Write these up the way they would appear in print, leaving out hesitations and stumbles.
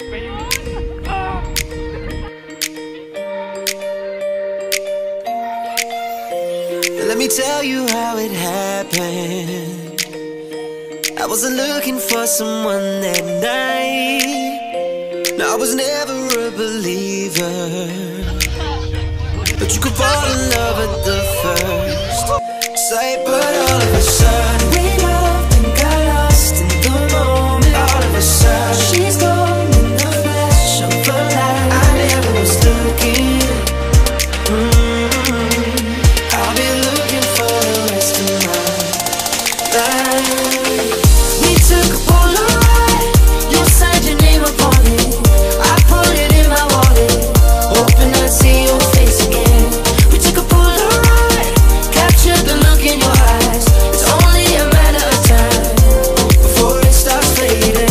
Let me tell you how it happened. I wasn't looking for someone that night. No, I was never a believer, but you could fall in love at the first sight. But all of a sudden we loved and got lost in the moment. All of a sudden she's gone in the flash of a light. I never was looking. I'll be looking for the rest of my life. We took a Polaroid, you signed your name upon it. I put it in my wallet, hoping I'd see your face again. We took a Polaroid, captured the look in your eyes. It's only a matter of time before it starts fading.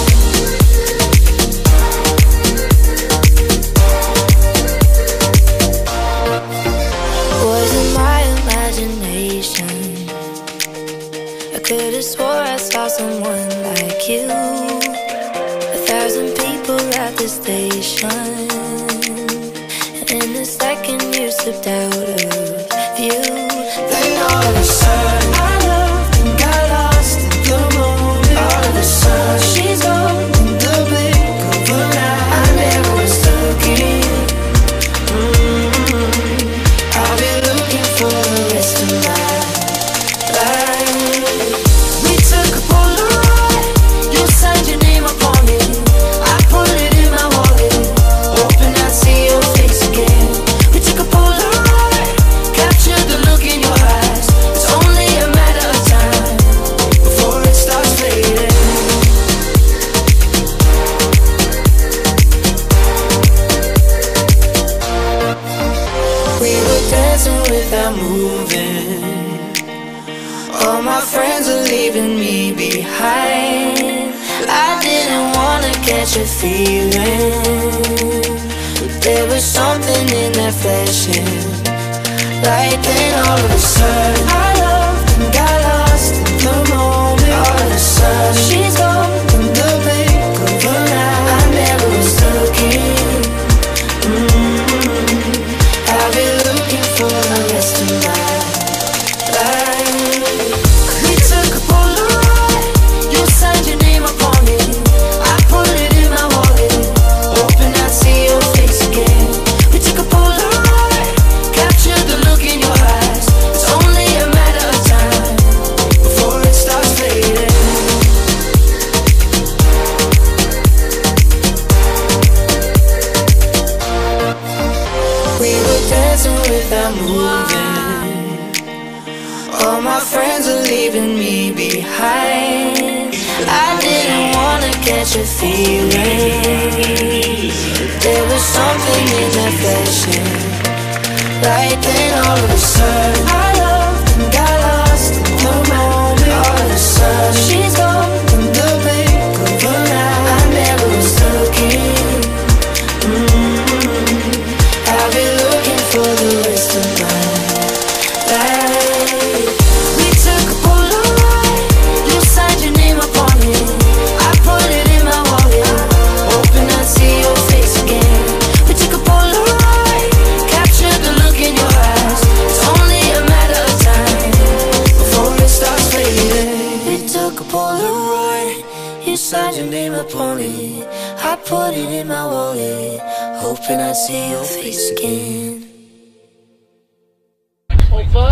Was it my imagination? I could've swore I saw someone like you. 1,000 people at the station, and in a second you slipped out of view. Then all of a sudden I loved and got lost in the moment. All of a sudden she's gone in the blink of an eye. I never was looking. I'll be looking for the rest of my life. We took a Polaroid, you signed your name upon it. I put it in my wallet, hoping I'd see your face again. We took a Polaroid, captured the look in your eyes. It's only a matter of time before it starts fading. We were dancing without moving. All my friends are leaving me behind. I didn't wanna catch a feeling, but there was something in that flashing light. Then all of a sudden I loved and got lost in the moment. All of a sudden she's gone in the blink of an eye. I never was looking. I'll be looking for the rest of my life. We took a Polaroid, you signed your name upon it. I put it in my wallet, hoping I'd see your face again. We took a Polaroid, captured the look in your eyes. It's only a matter of time before it starts fading. We were dancing without moving. All my friends are leaving me behind. I didn't wanna catch a feeling, there was something in that flashing light. Then all of a sudden I loved and got lost in the moment. All of a sudden she's gone in the blink of an eye. I never was looking. I'll be looking for the rest of my life. We took a Polaroid, you signed your name upon it. I put it in my wallet, hoping I'd see your face again. We took a Polaroid, captured the look in your eyes. It's only a matter of time before it starts fading. We took a Polaroid, you signed your name upon it. I put it in my wallet, hoping I'd see your face again. Oh, fuck.